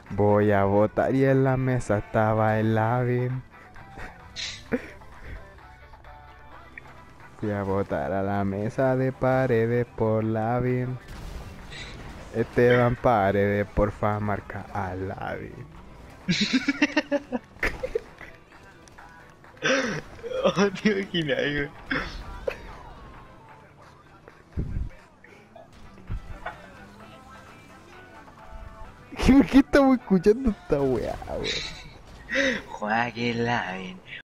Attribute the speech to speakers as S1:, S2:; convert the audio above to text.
S1: Voy a votar y en la mesa estaba el Lavin. Fui a votar a la mesa de Paredes por Lavin. Esteban Paredes, porfa, marca a Lavin.
S2: Oh, te imaginas, güey.
S1: ¿Por qué estamos escuchando esta weá, weón?
S2: Joaquín Lavín.